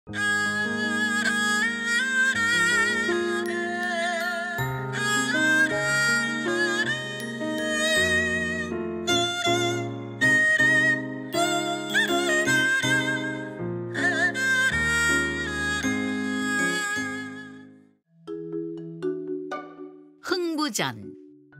흥부전.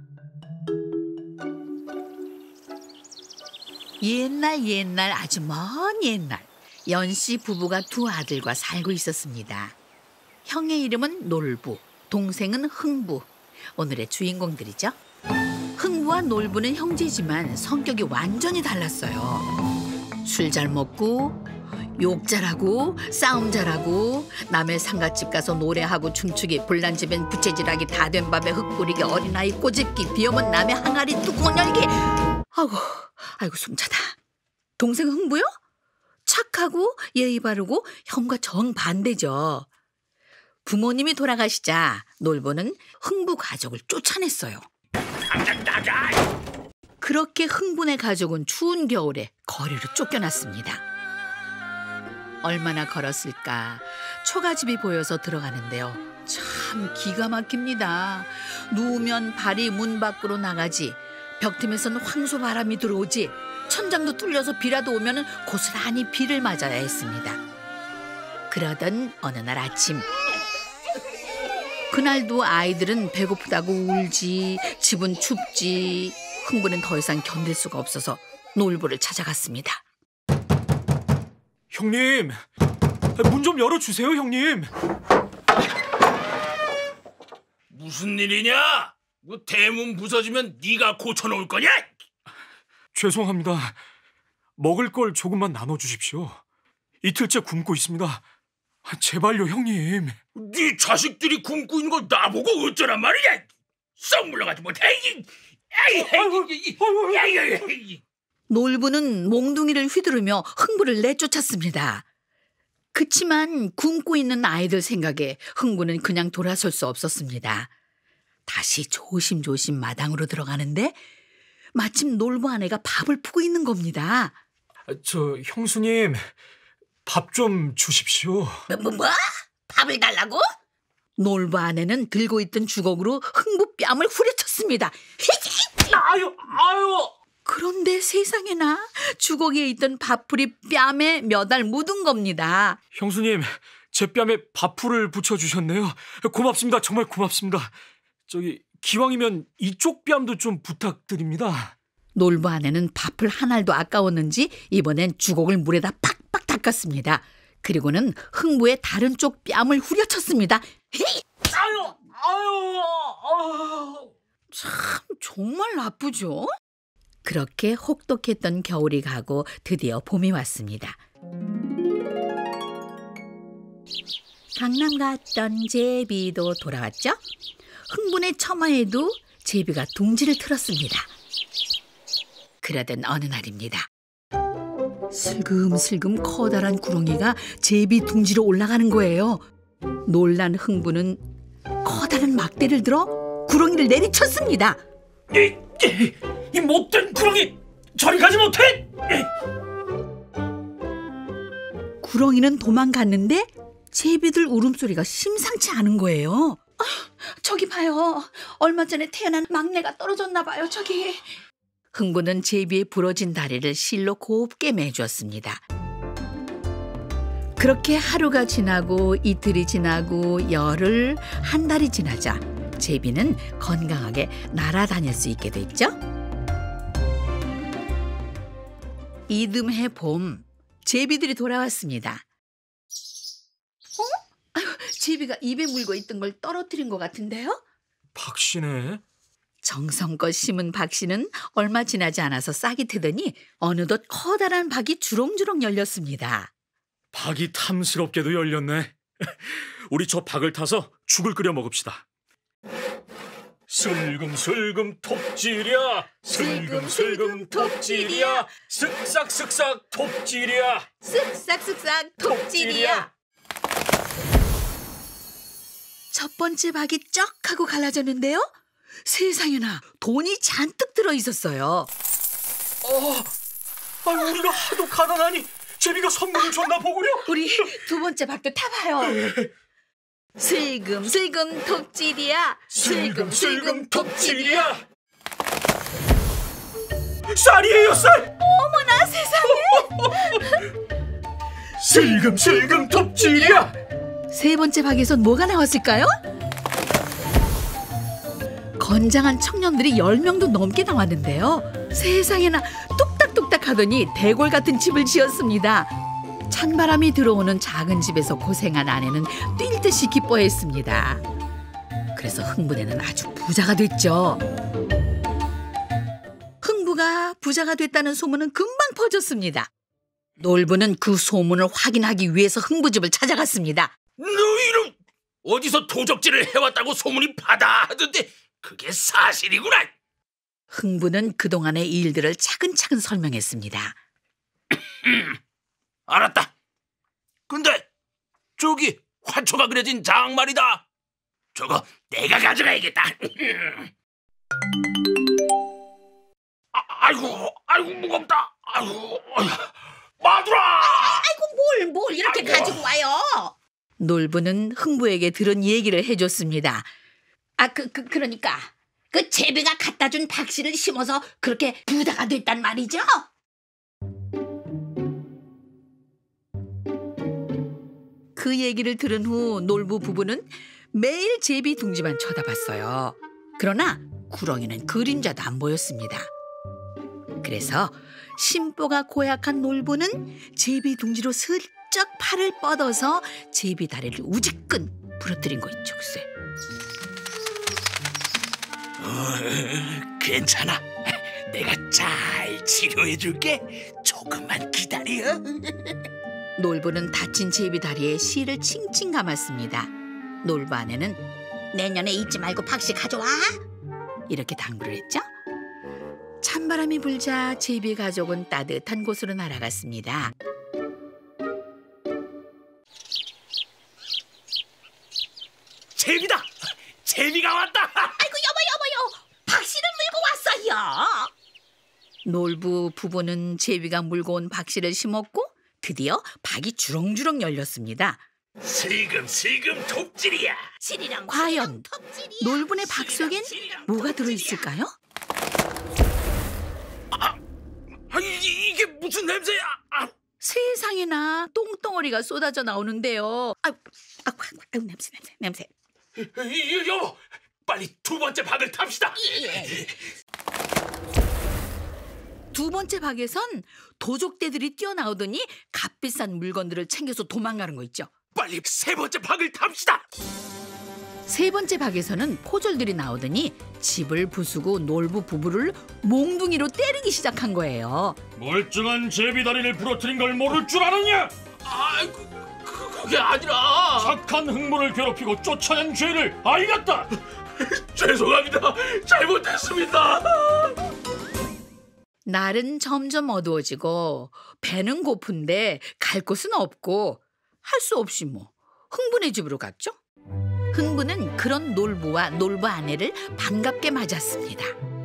옛날 아주 먼 옛날 연씨 부부가 두 아들과 살고 있었습니다. 형의 이름은 놀부, 동생은 흥부. 오늘의 주인공들이죠. 흥부와 놀부는 형제지만 성격이 완전히 달랐어요. 술 잘 먹고 욕 잘하고 싸움 잘하고 남의 상갓집 가서 노래하고 춤추기 불난집엔 부채질하기 다 된 밥에 흙 뿌리기 어린아이 꼬집기 비오면 남의 항아리 뚜껑 열기. 아이고 숨차다. 동생 흥부요? 착하고 예의 바르고 형과 정반대죠. 부모님이 돌아가시자 놀부는 흥부 가족을 쫓아냈어요. 당장 나가! 그렇게 흥부네 가족은 추운 겨울에 거리로 쫓겨났습니다. 얼마나 걸었을까. 초가집이 보여서 들어가는데요. 참 기가 막힙니다. 누우면 발이 문 밖으로 나가지, 벽 틈에서는 황소 바람이 들어오지, 천장도 뚫려서 비라도 오면 고스란히 비를 맞아야 했습니다. 그러던 어느 날 아침, 그날도 아이들은 배고프다고 울지, 집은 춥지. 흥부는 더 이상 견딜 수가 없어서 놀부를 찾아갔습니다. 형님, 문 좀 열어주세요, 형님. 무슨 일이냐? 뭐 대문 부서지면 네가 고쳐놓을 거냐? 죄송합니다. 먹을 걸 조금만 나눠주십시오. 이틀째 굶고 있습니다. 제발요, 형님. 네 자식들이 굶고 있는 걸 나보고 어쩌란 말이냐? 썩 물러가지 못해. 놀부는 몽둥이를 휘두르며 흥부를 내쫓았습니다. 그치만 굶고 있는 아이들 생각에 흥부는 그냥 돌아설 수 없었습니다. 다시 조심조심 마당으로 들어가는데 마침 놀부 아내가 밥을 푸고 있는 겁니다. 저 형수님, 밥 좀 주십시오. 뭐? 밥을 달라고? 놀부 아내는 들고 있던 주걱으로 흥부 뺨을 후려쳤습니다. 아유! 그런데 세상에나 주걱에 있던 밥풀이 뺨에 몇 알 묻은 겁니다. 형수님, 제 뺨에 밥풀을 붙여주셨네요. 고맙습니다. 정말 고맙습니다. 기왕이면 이쪽 뺨도 좀 부탁드립니다. 놀부 아내는 밥풀 한 알도 아까웠는지 이번엔 주걱을 물에다 팍팍 닦았습니다. 그리고는 흥부의 다른 쪽 뺨을 후려쳤습니다. 참 정말 나쁘죠? 그렇게 혹독했던 겨울이 가고 드디어 봄이 왔습니다. 강남 갔던 제비도 돌아왔죠? 흥분의 처마에도 제비가 둥지를 틀었습니다. 그러던 어느 날입니다. 슬금슬금 커다란 구렁이가 제비 둥지로 올라가는 거예요. 놀란 흥부는 커다란 막대를 들어 구렁이를 내리쳤습니다. 이 못된 구렁이! 저리 가지 못해! 구렁이는 도망갔는데 제비들 울음소리가 심상치 않은 거예요. 저기 봐요. 얼마 전에 태어난 막내가 떨어졌나 봐요. 저기. 흥부는 제비의 부러진 다리를 실로 곱게 매주었습니다. 그렇게 하루가 지나고 이틀이 지나고 열흘, 한 달이 지나자 제비는 건강하게 날아다닐 수 있게 됐죠. 이듬해 봄, 제비들이 돌아왔습니다. 제비가 입에 물고 있던 걸 떨어뜨린 것 같은데요? 박씨네. 정성껏 심은 박씨는 얼마 지나지 않아서 싹이 트더니 어느덧 커다란 박이 주렁주렁 열렸습니다. 박이 탐스럽게도 열렸네. 우리 저 박을 타서 죽을 끓여 먹읍시다. 슬금슬금 톱질이야, 슬금슬금 톱질이야, 쓱싹쓱싹 톱질이야, 쓱싹쓱싹 톱질이야. 첫 번째 박이 쩍 하고 갈라졌는데요. 세상에나 돈이 잔뜩 들어있었어요. 우리가 하도 가난하니 제비가 선물을 줬나 보구려. 우리 두 번째 박도 타봐요. 슬금슬금 톱질이야. 슬금슬금 톱질이야. 쌀이에요, 쌀. 어머나 세상에. 슬금슬금 톱질이야. 세 번째 박에선 뭐가 나왔을까요? 건장한 청년들이 10명도 넘게 나왔는데요. 세상에나 뚝딱뚝딱 하더니 대궐 같은 집을 지었습니다. 찬바람이 들어오는 작은 집에서 고생한 아내는 뛸 듯이 기뻐했습니다. 그래서 흥부네는 아주 부자가 됐죠. 흥부가 부자가 됐다는 소문은 금방 퍼졌습니다. 놀부는 그 소문을 확인하기 위해서 흥부집을 찾아갔습니다. 너희는 어디서 도적질을 해왔다고 소문이 바다하던데 그게 사실이구나. 흥부는 그동안의 일들을 차근차근 설명했습니다. 알았다. 근데 저기 화초가 그려진 장 말이다. 저거 내가 가져가야겠다. 아이고 무겁다. 아이고 마누라. 아이고 뭘 이렇게 가지고 와요. 놀부는 흥부에게 들은 얘기를 해줬습니다. 그러니까 그 제비가 갖다 준 박씨를 심어서 그렇게 부자가 됐단 말이죠? 그 얘기를 들은 후 놀부 부부는 매일 제비 둥지만 쳐다봤어요. 그러나 구렁이는 그림자도 안 보였습니다. 그래서 심보가 고약한 놀부는 제비 둥지로 슬쩍 팔을 뻗어서 제비 다리를 우지끈 부러뜨린 거 있죠, 글쎄. 괜찮아. 내가 잘 치료해줄게. 조금만 기다려. 놀부는 다친 제비 다리에 실을 칭칭 감았습니다. 놀부 아내는 내년에 잊지 말고 박씨 가져와. 이렇게 당부를 했죠. 찬바람이 불자 제비 가족은 따뜻한 곳으로 날아갔습니다. 제비다. 제비가 왔다. 아이고 여보 박씨를 물고 왔어요. 놀부 부부는 제비가 물고 온 박씨를 심었고 드디어 박이 주렁주렁 열렸습니다. 슬금슬금 톱질이야. 과연 놀부네 박 속엔 뭐가 들어있을까요? 이게 무슨 냄새야? 세상에나 똥덩어리가 쏟아져 나오는데요. 아이고 냄새. 여보, 빨리 두 번째 박을 탑시다. 두 번째 박에선 도적대들이 뛰어나오더니 값비싼 물건들을 챙겨서 도망가는 거 있죠. 빨리 세 번째 박을 탑시다. 세 번째 박에서는 포졸들이 나오더니 집을 부수고 놀부 부부를 몽둥이로 때리기 시작한 거예요. 멀쩡한 제비다리를 부러뜨린 걸 모를 줄 아느냐? 그게 아니라 착한 흥부를 괴롭히고 쫓아낸 죄를 알겠다. 죄송합니다. 잘못했습니다. 날은 점점 어두워지고 배는 고픈데 갈 곳은 없고 할 수 없이 흥부네 집으로 갔죠. 흥부는 그런 놀부와 놀부 아내를 반갑게 맞았습니다.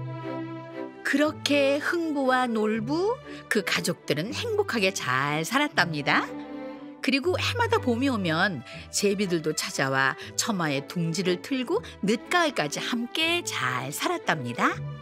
그렇게 흥부와 놀부, 그 가족들은 행복하게 잘 살았답니다. 그리고 해마다 봄이 오면 제비들도 찾아와 처마에 둥지를 틀고 늦가을까지 함께 잘 살았답니다.